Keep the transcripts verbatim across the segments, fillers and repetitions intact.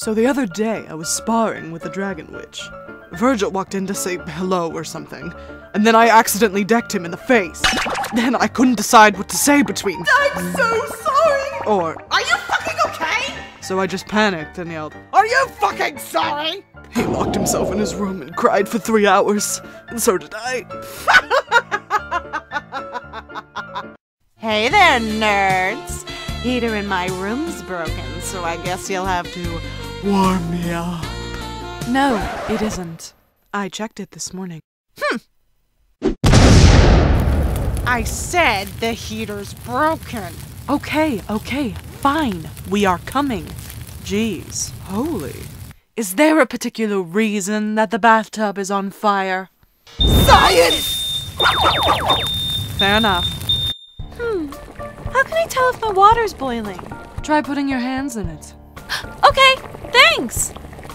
So the other day, I was sparring with a dragon witch. Virgil walked in to say hello or something, and then I accidentally decked him in the face. Then I couldn't decide what to say between I'm so sorry! or Are you fucking okay? so I just panicked and yelled, Are you fucking sorry? He locked himself in his room and cried for three hours, and so did I. Hey there, nerds! Heater in my room's broken, so I guess you'll have to warm me up. No, it isn't. I checked it this morning. Hmm. I said the heater's broken. Okay, okay, fine. We are coming. Jeez, holy. Is there a particular reason that the bathtub is on fire? Science! Fair enough. Hmm. How can I tell if my water's boiling? Try putting your hands in it. Okay, thanks!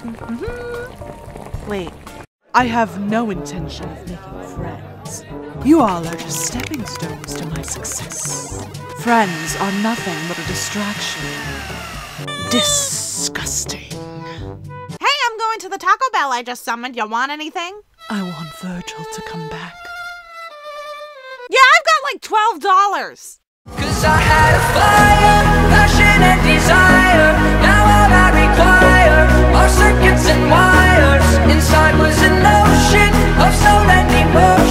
Wait. I have no intention of making friends. You all are just stepping stones to my success. Friends are nothing but a distraction. Disgusting. Hey, I'm going to the Taco Bell I just summoned. You want anything? I want Virgil to come back. Yeah, I've got like twelve dollars. Cause I had a fire, passion and desire. Now all I require are circuits and wires. Inside was an ocean of soul and emotion.